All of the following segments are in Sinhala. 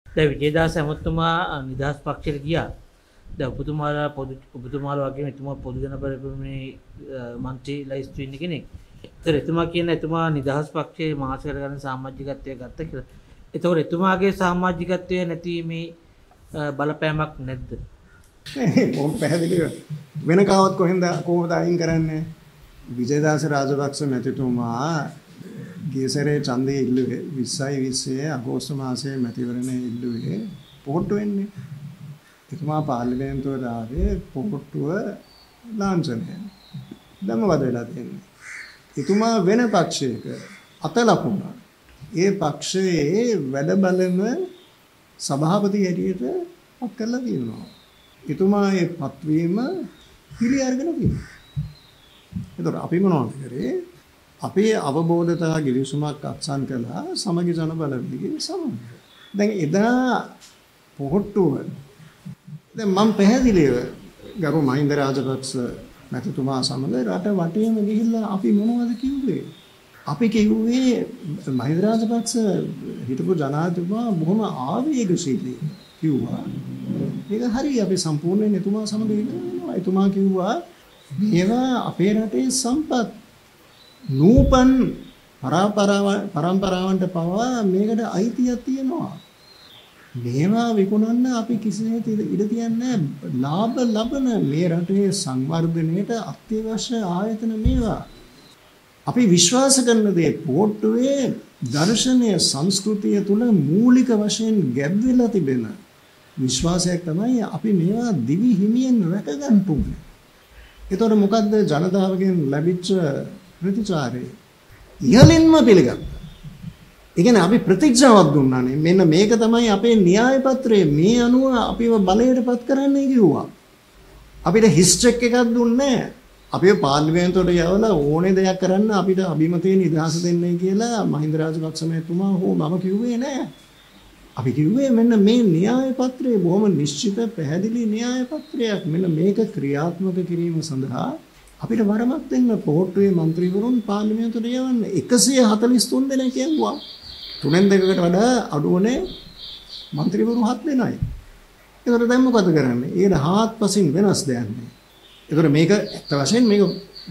දැන් විජේදාස ඇමතුමා නිදහස් පක්ෂයට ගියා. දැන් ඔබතුමාලා වගේම එතුමා පොදු ජන පරිපූර්ණේ මන්ත්‍රී ලයිස්තු ඉන්න කෙනෙක්. ඒතර එතුමා කියන එතුමා නිදහස් පක්ෂයේ මාසකට ගන්න සමාජිකත්වය ගත්ත කියලා. ඒතකොට එතුමාගේ සමාජිකත්වය නැතිවීමේ බලපෑමක් නැද්ද? කොහොම පැහැදිලිව වෙන කවවත් කොහොමද අයින් කරන්නේ? විජේදාස රාජපක්ෂ මැතිතුමා ගේසරේ ඡන්දය ඉල්ලුවේ 2020 අගෝස්තු මාසයේ මැතිවරණය ඉල්ලුවේ පොහොට්ටු වෙන්නේ. එතුමා පාර්ලිමේන්තුවට ආවේ පොහොට්ටුව ලාංඡනය. ධම්මවද වෙලා තියෙන්නේ. එතුමා වෙන පක්ෂයක අත ලකුණා. ඒ පක්ෂයේ වැඩ බලන සභාපති හැටියට පත් කරලා තියෙනවා. එතුමා ඒ පත්වීම පිළි අරගෙන තියෙනවා. ඒතර අපි මොනවද කරේ? අපේ අවබෝධතා ගිවිසුමක් අත්සන් කළා සමගි ජන බලවේගයේ සමග. දැන් එදා පොහොට්ටුව දැන් මම පැහැදිලිව ගරු මහින්ද රාජපක්ෂ මැතිතුමා සමග රට වටේම ගිහිල්ලා අපි මොනවද කිව්වේ? අපි කිව්වේ මහින්ද රාජපක්ෂ හිටපු ජනාධිපතිතුමා බොහොම ආවේගශීලී කිව්වා. ඒක හරි අපි සම්පූර්ණයෙන් එතුමා සමග ඉන්නවා. එතුමා කිව්වා මේවා අපේ රටේ සම්පත් නූපන් පරම්පරාවන්ට පවා මේකට අයිතියක් තියෙනවා. මේවා විකුණන්න අපි කිසිසේත් ඉඩ තියන්නේ නැහැ. ලාභ ලබන මේ රටේ සංවර්ධනයට අත්‍යවශ්‍ය ආයතන මේවා. අපි විශ්වාස කරන දේ පොට්ටුවේ දර්ශනීය සංස්කෘතිය තුල මූලික වශයෙන් ගැබ් වෙලා තිබෙන විශ්වාසයක් තමයි අපි මේවා දිවි හිමියෙන් රැකගන්න ඕනේ. ඒතකොට මොකද්ද ජනතාවගෙන් ලැබිච්ච ප්‍රතිචාරය? ඉහළින්ම පිළිගත්තා. ඒ කියන්නේ අපි ප්‍රතික්ෂේපයක් දුන්නානේ. මෙන්න මේක තමයි අපේ න්‍යාය පත්‍රය. මේ අනුව අපිව බලයටපත් කරන්නයි කිව්වා. අපිට හිස් චෙක් එකක් දුන්නේ නැහැ. අපිව පාර්ලිමේන්තුවට යවලා ඕනේ දෙයක් කරන්න අපිට අභිමතයේ නිදහස දෙන්නයි කියලා මහින්ද රාජපක්ෂ මහත්මයා හෝ මම කිව්වේ නැහැ. අපි කිව්වේ මෙන්න මේ න්‍යාය පත්‍රය බොහොම නිශ්චිත පැහැදිලි න්‍යාය පත්‍රයක්. මෙන්න මේක ක්‍රියාත්මක කිරීම සඳහා අපිට වරමක් දෙන්න පොහොට්ටුවේ മന്ത്രിවරුන් පාර්ලිමේන්තුවට යවන්න 143 දෙනෙක් යවුවා. තුනෙන් දෙකකට වඩා අඩුවනේ മന്ത്രിවරු 7 දෙනයි. ඒකට දැන් මොකද කරන්නේ? ඒක හාත්පසින් වෙනස් දෙයක් නේ. ඒකට මේක ඇත්ත වශයෙන් මේක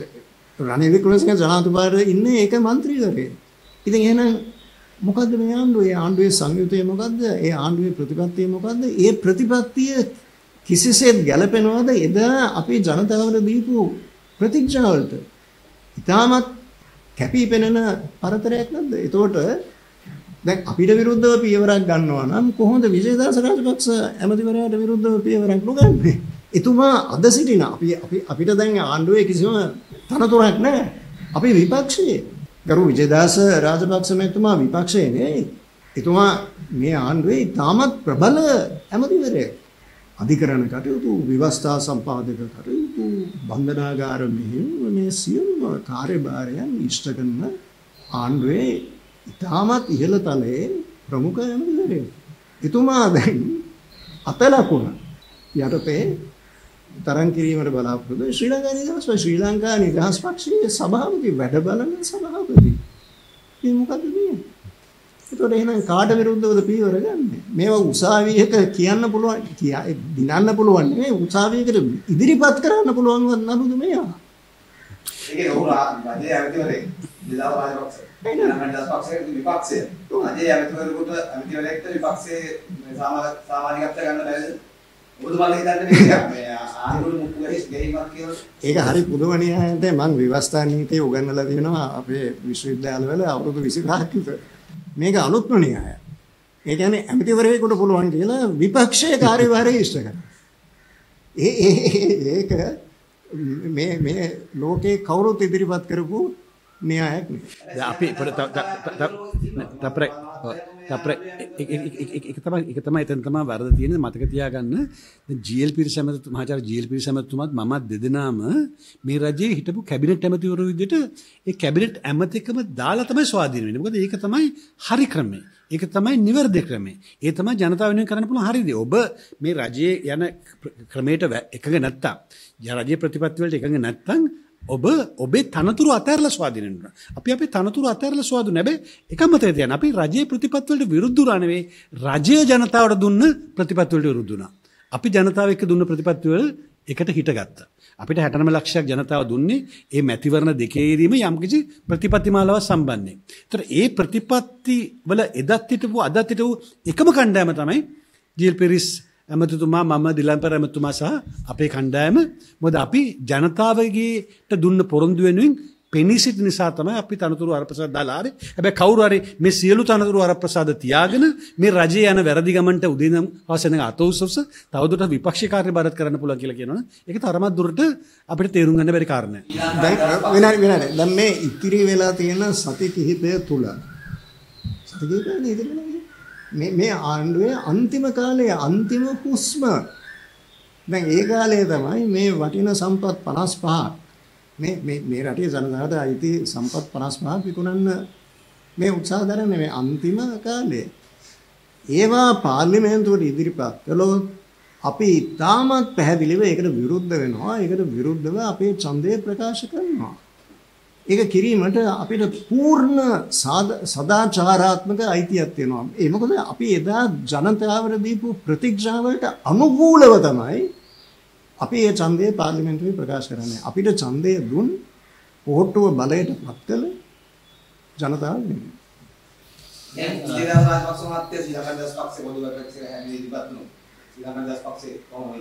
රනිල් වික්‍රමසිංහ ජනාධිපතිතුමාට ඉන්නේ ඒක മന്ത്രിවරේ. ඉතින් එහෙනම් මොකද්ද මේ ආණ්ඩුවේ? ආණ්ඩුවේ සංයුතය මොකද්ද? ඒ ආණ්ඩුවේ ප්‍රතිපත්තිය මොකද්ද? ඒ ප්‍රතිපත්තිය කිසිසේත් ගැලපෙනවද එදා අපේ ජනතාවට දීපු ප්‍රතිඥාවලට? ඊටමත් කැපී පෙනෙන පරතරයක් නැද්ද? ඒතකොට දැන් අපිට විරුද්ධව පියවරක් ගන්නවා නම් කොහොමද විජේදාස රාජපක්ෂ ඇමතිවරයාට විරුද්ධව පියවරක් නොගන්නේ? එතුමා අද සිටින අපිට දැන් ආණ්ඩුවේ කිසිම තනතුරක් නැහැ. අපි විපක්ෂයේ. ගරු විජේදාස රාජපක්ෂ මහත්මයා විපක්ෂයේ නෙවෙයි. එතුමා මේ ආණ්ඩුවේ තාමත් ප්‍රබල ඇමතිවරයෙක්. අධිකරණ කටයුතු, ව්‍යවස්ථා සම්පාදක කටයුතු, බන්ධනාගාර මෙහෙයුම මේ සියලුම කාර්යභාරයන් ඉෂ්ට කරන ආණ්ඩුවේ තාමත් ඉහළ තලයේ ප්‍රමුඛ ඇමතිවරයෙක්. එතුමා දැන් අතලකුණ යටතේ තරම් කිරීමට බලාපොරොත්තු ශ්‍රී ලංකා නිදහස් පක්ෂයේ සභාපති වැඩ බලන සභාපති. මේ මොකද්ද මේ? ඒතකොට එහෙනම් කාට විරුද්ධවද පියවර ගන්න? මේවා උසාවියක කියන්න පුළුවන්, දිනන්න පුළුවන් නෙවෙයි උසාවියකට ඉදිරිපත් කරන්න පුළුවන් නළුද මේවා? ඒකේ උරා රජයේ ඇමතිවරයෙක් දිලාව රාජපක්ෂ. නිදහස් පක්ෂයේ විපක්ෂය. රජයේ ඇමතිවරයෙක්ට විපක්ෂයේ සමාජිකත්වය ගන්න බැරිද? ඒක හරි පුදුමනේ ආයතේ මම විවස්ථා නීතිය උගන්වලා දෙනවා අපේ විශ්වවිද්‍යාලවල අවුරුදු 25ක් විතර. මේක අලුත්ම න්‍යායය. ඒ කියන්නේ ඇමතිවරයෙකුට පුළුවන් කියලා විපක්ෂයේ කාර්යභාරය ඉෂ්ට කරනවා. ඒක මේ ලෝකේ කවුරුත් ඉදිරිපත් කරපු න්‍යායක් නෙවෙයි. අපි ඒක තමයි එතන තමයි වරද තියෙන්නේ. මතක තියාගන්න ජීඑල් පිරිසමත් මහාචාර්ය ජීඑල් පිරිසමතුමාත් මමත් දෙදෙනාම මේ රජයේ හිටපු කැබිනට් ඇමතිවරු විදිහට ඒ කැබිනට් ඇමතිකම දාලා තමයි ස්වාධීන වෙන්නේ. මොකද ඒක තමයි හරි ක්‍රමය. ඒක තමයි නිවැරදි ක්‍රමය. ඒ තමයි ජනතාව වෙනුවෙන් කරන්න පුළුවන් හරි දේ. ඔබ මේ රජයේ යන ක්‍රමයට එකඟ නැත්තම්, රජයේ ප්‍රතිපත්ති වලට එකඟ නැත්තම් ඔබ ඔබේ තනතුරු අතෑරලා ස්වාධීන වෙනවා. අපි අපේ තනතුරු අතෑරලා ස්වාධීන හැබැයි එකම තේ තියන අපි රජයේ ප්‍රතිපත්ති වලට විරුද්ධ වුණා නෙවෙයි රජය ජනතාවට දුන්න ප්‍රතිපත්ති වලට විරුද්ධ වුණා. අපි ජනතාව එක්ක දුන්න ප්‍රතිපත්ති වල එකට හිටගත්තා. අපිට 69 ලක්ෂයක් ජනතාව දුන්නේ ඒ මැතිවරණ දෙකේදීම යම්කිසි ප්‍රතිපත්තිමාලාවක් සම්බන්ධයෙන්. ඒතර ඒ ප්‍රතිපත්ති වල එදත් හිටපු අදත් හිටපු එකම කණ්ඩායම තමයි ජීල් පෙරිස් ඇමතිතුමා මම දිලන්පර ඇමතිතුමා සහ අපේ කණ්ඩායම. මොකද අපි ජනතාවගේට දුන්න පොරොන්දු වෙනුවෙන් පෙනී සිටින නිසා තමයි අපි තනතුරු වරප්‍රසාද දාලා ආවේ. හැබැයි කවුරු හරි මේ සියලු තනතුරු වරප්‍රසාද තියාගෙන මේ රජයේ යන වැරදි ගමන්ට උදේනම් අවසන් අත උස්සස තවදුරටත් විපක්ෂී කාර්ය බාරත් කරන්න පුළුවන් කියලා කියනවනේ. ඒක තරමක් දුරට අපිට තේරුම් ගන්න බැරි කාරණයක්. දැන් මේ ඉතිරි වෙලා තියෙන සති කිහිපය තුල සති කිහිපයනේ ඉතිරි වෙලා මේ ආණ්ඩුවේ අන්තිම කාලයේ අන්තිම හුස්ම දැන් ඒ කාලේ තමයි මේ වටින සම්පත් 55 මේ රටේ ජනතාවට අයිති සම්පත් 55ක් විකුණන්න මේ උත්සාහ දරන්නේ මේ අන්තිම කාලේ. ඒවා පාර්ලිමේන්තුවට ඉදිරිපත් කළොත් අපි තාමත් පැහැදිලිව ඒකට විරුද්ධ වෙනවා. ඒකට විරුද්ධව අපේ ඡන්දය ප්‍රකාශ කරනවා. ඒක කිරීමට අපිට පූර්ණ සදාචාරාත්මක අයිතියක් තියෙනවා. ඒ මොකද අපි එදා ජනතාවට දීපු ප්‍රතික්ෂේපවලට අනුකූලව තමයි අපි මේ ඡන්දය පාර්ලිමේන්තුවේ ප්‍රකාශ කරන්නේ. අපිට ඡන්දය දුන් පොහොට්ටුව බලයට පත් කළ ජනතාව නෙමෙයි. දැන් ඉන්දියා රාජපක්ෂ මහත්තයා ශ්‍රී ලංකා දස් පක්ෂේ පොදු වැඩපිළිවෙල හැදී ඉදිරිපත් වුණා. ශ්‍රී ලංකා දස් පක්ෂේ කොහොමද?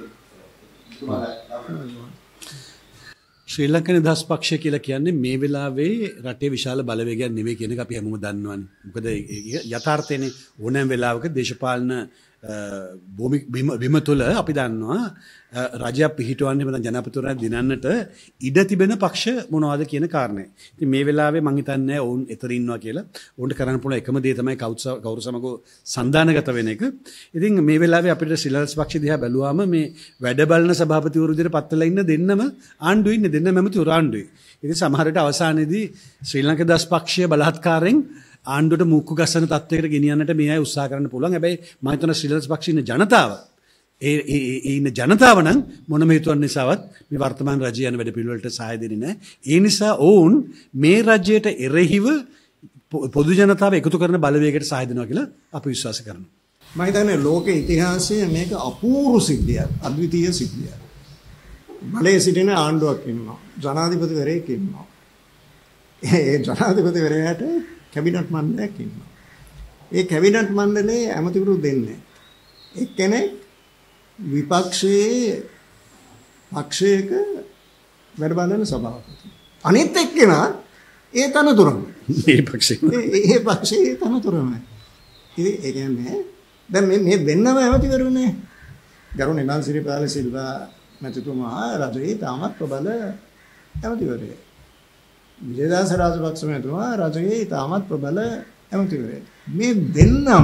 ශ්‍රී ලංකා නිදහස් පක්ෂය කියලා කියන්නේ මේ වෙලාවේ රටේ විශාල බලවේගයක් නෙවෙයි කියන එක අපි හැමෝම දන්නවනේ. මොකද යථාර්ථයනේ ඕනෑම වෙලාවක දේශපාලන බිම තුළ අපි දන්නවා රජයක් පිහිටවන්නේ නැත්නම් ජනාධිපතිවරයා දිනන්නට ඉඩ තිබෙන පක්ෂ මොනවද කියන කාරණේ. ඉතින් මේ වෙලාවේ මං හිතන්නේ ඔවුන් එතන ඉන්නවා කියලා. ඔවුන්ට කරන්න පුළුවන් එකම දේ තමයි කවුරු සමග සන්දානගත වෙන එක. ඉතින් මේ වෙලාවේ අපිට ශ්‍රී ලංකා පක්ෂය දිහා බැලුවාම මේ වැඩ බලන සභාපතිවරු විදිහට පත් වෙලා ඉන්න දෙන්නම ආණ්ඩුවේ ඉන්නේ දෙන්නම ඇමතිවරු ආණ්ඩුවේ. ඉතින් සමහර විට අවසානයේදී ශ්‍රී ලංකා දස් පක්ෂය බලහත්කාරයෙන් ආණ්ඩුවට මුක්කු ගස්සන තත්වයකට ගෙනියන්නට මේ අය උත්සාහ කරන්න පුළුවන්. හැබැයි මම හිතනවා ශ්‍රී ලංකා පක්ෂයේ ඉන්න ජනතාව ඉන්න ජනතාව නම් මොනම හේතුවක් නිසාවත් මේ වර්තමාන රජය යන වැඩ පිළිවෙලට සහාය දෙන්නේ නැහැ. ඒ නිසා ඔවුන් මේ රජයට එරෙහිව පොදු ජනතාව එකතු කරන බලවේගයට සහාය දෙනවා කියලා අපි විශ්වාස කරනවා. මම හිතන්නේ ලෝක ඉතිහාසයේ මේක අපූර්ව සිද්ධියක්, අද්විතීය සිද්ධියක්. බලයේ සිටින ආණ්ඩුවක් ඉන්නවා. ජනාධිපතිවරයෙක් ඉන්නවා. ඒ ජනාධිපතිවරයාට කැබිනට් මණ්ඩලයක් ඉන්නවා. ඒ කැබිනට් මණ්ඩලයේ ඇමතිවරු දෙන්නේ. එක්කෙනෙක් විපක්ෂයේ පක්ෂයක වැඩ බලන සභාපති. අනිත් එක්කෙනා ඒ තනතුරම. ඒ පක්ෂයේ තනතුරම. ඉතින් ඒ කියන්නේ දැන් මේ දෙන්නම ඇමතිවරුනේ. ගරුණ නිමල් සිරිපාල සිල්වා මැතිතුමා රජයේ තාමත් ප්‍රබල ඇමතිවරයෙක්. විජේදාස රාජපක්ෂ මැතිතුමා රජයේ තාමත් ප්‍රබල ඇමතිවරයෙක්. මේ දෙන්නම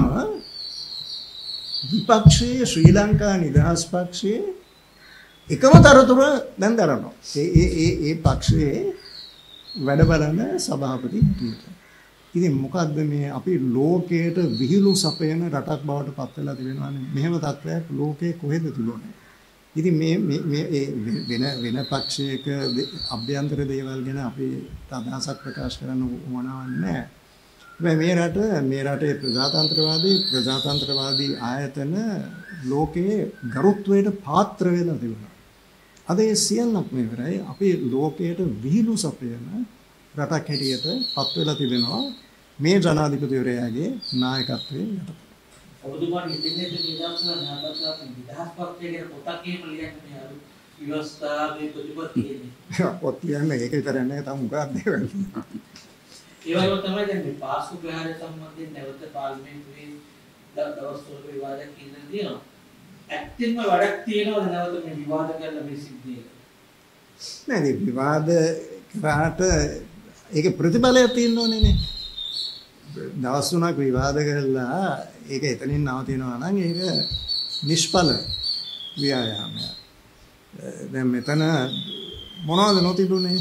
විපක්ෂයේ ශ්‍රී ලංකා නිදහස් පක්ෂයේ එකම තරතුර දැන් දරනවා. ඒ පක්ෂයේ වැඩ බලන සභාපති හිටියට. ඉතින් මොකද්ද මේ අපි ලෝකයට විහිළු සපයන රටක් බවට පත් වෙලා තිබෙනවානේ. මෙහෙම තත්ත්වයක් ලෝකේ කොහෙද තිබුණේ? ඉතින් මේ වෙන පක්ෂයක අභ්‍යන්තර දේවල් ගැන අපි අදහසක් ප්‍රකාශ කරන්න උවමනාවක් නැහැ. මේ රටේ ප්‍රජාතන්ත්‍රවාදී ආයතන ලෝකයේ ගරුත්වයට පාත්‍ර වෙලා තිබුණා. අද ඒ සියල්ලක් මෙවරයි අපි ලෝකයට විහිළු සපයන රටක් හැටියට පත් වෙලා තිබෙනවා මේ ජනාධිපතිවරයාගේ නායකත්වයේ යටතේ. ඔබතුමාට ඉන්නේ නිදහස් පක්ෂයේ පොතක් එහෙම ලියන්නේ අර විවස්ථාවේ ප්‍රතිපත්තියනේ. පොත් කියන්නේ ඒක විතර නෑ තම මොකක්ද දේවල්. ඒ වගේම තමයි දැන් මේ පාස්කු ප්‍රහාරය සම්බන්ධයෙන් නැවත පාර්ලිමේන්තුවේ දවස් තුනක විවාදයක් ඉඳලා තියෙනවා. ඇත්තෙන්ම වැඩක් තියෙනවද නැවත මේ විවාද කරලා මේ සිද්ධිය? නෑ මේ විවාද කරාට ඒකේ ප්‍රතිඵලයක් තියෙන්න ඕනේ නේ. දවස් තුනක් විවාද කරලා ඒක එතනින් නවතිනවා නම් ඒක නිෂ්ඵල ව්‍යායාමයක්. දැන් මෙතන මොනවද නොතිබුණේ?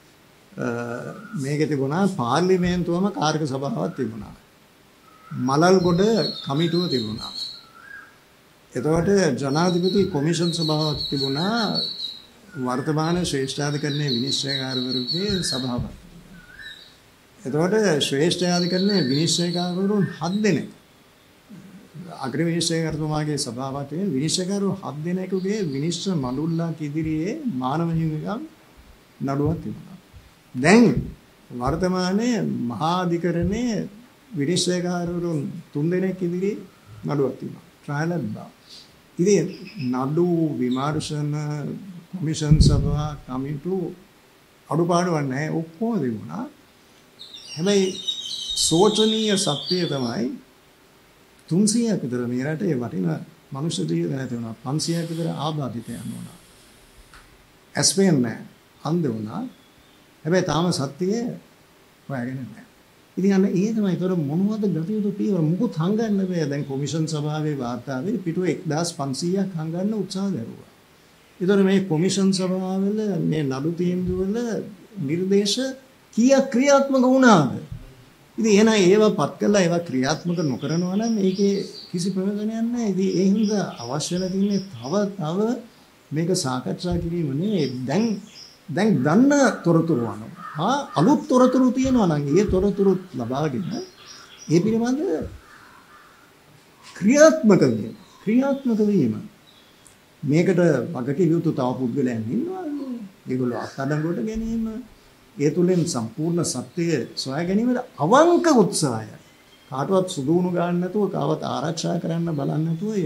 මේකේ තිබුණා පාර්ලිමේන්තුවම කාර්ක සභාවක් තිබුණා. මලල්ගොඩ කමිටුව තිබුණා. එතකොට ජනාධිපති කොමිෂන් සභාවක් තිබුණා වර්තමාන ශ්‍රේෂ්ඨාධිකරණයේ විනිශ්චයකාරවරුගේ සභාවක්. එතකොට ශ්‍රේෂ්ඨාධිකරණයේ විනිශ්චයකාරවරුන් 7 දෙනෙක්. අග්‍ර විනිශ්චයකාරතුමාගේ සභාවට විනිශ්චයකාරවරු 7 දෙනෙකුගේ විනිශ්චය මඬුල්ලක් ඉදිරියේ මානව හිමිකම් නඩුවක් තිබුණා. දැන් වර්තමානයේ මහා අධිකරණයේ විනිශ්චයකාරවරුන් 3 දෙනෙක් ඉදිරියේ නඩුවක් තිබුණා. ට්‍රයල් එකක්. ඉතින් නඩු විමර්ශන කොමිෂන් සභා කමිටු අඩුපාඩුවක් නැහැ ඔක්කොම තිබුණා. හැබැයි සෝචනීය සත්‍යය තමයි 300ක් විතර මේ රටේ වටින මනුෂ්‍ය ජීවිත නැති වුණා. 500ක් විතර ආබාධිතයන් වුණා. ඇස්පෙන් නැහැ. අන්ධ වුණා. හැබැයි තාම සත්‍යය හොයාගෙන නැහැ. ඉතින් අන්න ඒ තමයි ඒතර මොනවද ගත යුතු පියවර මුකුත් හංගන්න බෑ. දැන් කොමිෂන් සභාවේ වාර්තාවේ පිටුව 1500ක් හංගන්න උත්සාහ දරුවා. ඒතර මේ කොමිෂන් සභාවල මේ නඩු තීන්දුවල නිර්දේශ කීයක් ක්‍රියාත්මක වුණාද? ඉතින් එහෙනම් ඒවා පත් කළා ඒවා ක්‍රියාත්මක නොකරනවා නම් මේකේ කිසි ප්‍රයෝජනයක් නැහැ. ඉතින් ඒ හින්දා අවශ්‍යලා තින්නේ තව මේක සාකච්ඡා කිරීම නෙවෙයි. දැන් දන්න තොරතුරු අනුව අලුත් තොරතුරු තියෙනවා නම් ඒ තොරතුරු ලබාගෙන ඒ පිළිබඳ ක්‍රියාත්මක වීම මේකට වගකීම් යුතු තව පුද්ගලයන් ඉන්නවා. ඒගොල්ලෝ අත්අඩංගුවට ගැනීම ඒ තුලින් සම්පූර්ණ සත්‍යය සොයා ගැනීමට අවංක උත්සාහය කාටවත් සුදුණු ගන්න නැතුව කාවත් ආරක්ෂා කරන්න බලන්න නැතුව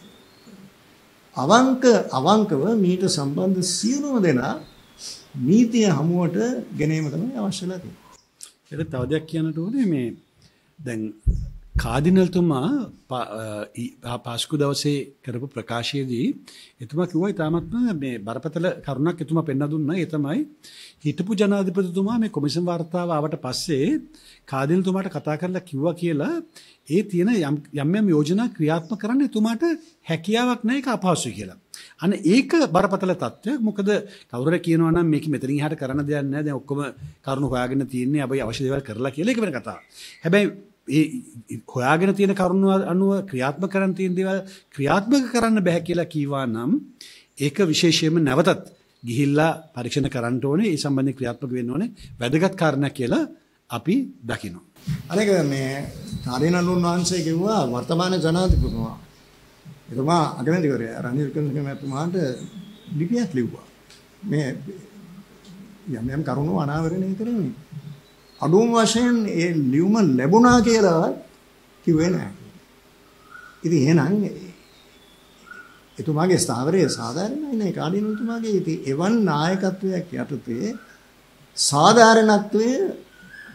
අවංකව මීට සම්බන්ධ සියලුම දෙනා නීතිය හමුවට ගැනීම තමයි අවශ්‍යලා තියෙන්නේ. ඒක තව දෙයක් කියන්නට ඕනේ මේ දැන් කාදිනල්තුමා පාස්කු දවසේ කරපු ප්‍රකාශයේදී එතුමා කිව්වා ඉතාමත්ම මේ බරපතල කරුණක් එතුමා පෙන්වා දුන්නා. ඒ තමයි හිටපු ජනාධිපතිතුමා මේ කොමිෂන් වාර්තාව ආවට පස්සේ කාදිනල්තුමාට කතා කරලා කිව්වා කියලා ඒ තියෙන යම් යෝජනා ක්‍රියාත්මක කරන්න එතුමාට හැකියාවක් නැහැ ඒක අපහසුයි කියලා. අනේ ඒක බරපතල තත්ත්වයක්. මොකද කවුරුහරි කියනවා නම් මේක මෙතනින් එහාට කරන්න දෙයක් නැහැ. දැන් ඔක්කොම කරුණු හොයාගෙන තියෙන්නේ. අපි අවශ්‍ය දේවල් කරලා කියලා ඒක වෙන කතාවක්. හැබැයි ඒ හොයාගෙන තියෙන කරුණු අනුව ක්‍රියාත්මක කරන්න තියෙන දේවල් ක්‍රියාත්මක කරන්න බෑ කියලා කීවා නම් ඒක විශේෂයෙන්ම නැවතත් ගිහිල්ලා පරීක්ෂණ කරන්න ඕනේ. ඒ සම්බන්ධයෙන් ක්‍රියාත්මක වෙන්න ඕනේ. වැදගත් කාරණා කියලා අපි දකිනවා. අනේක මේ කාර්යනලුන් වහන්සේ කිව්වා වර්තමාන ජනාධිපතිතුමා එතුමා අගමැතිවරයා රනිල් වික්‍රමසිංහතුමාට ලිපියක් ලිව්වා. මේ යම් කරුණු අනාවරණය කරන්නේ. අඩුම වශයෙන් ඒ ලියුම ලැබුණා කියලා කිව්වේ නැහැ. ඉතින් එහෙනම් එතුමාගේ ස්ථාවරය සාධාරණයි නේ කාර්යනලුතුමාගේ. ඉතින් එවන් නායකත්වයක් යටතේ සාධාරණත්වයේ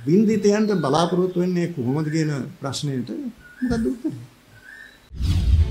වින්දිතයන්ට බලාපොරොත්තු වෙන්නේ කොහොමද කියන ප්‍රශ්නෙට මොකක්ද උත්තරේ?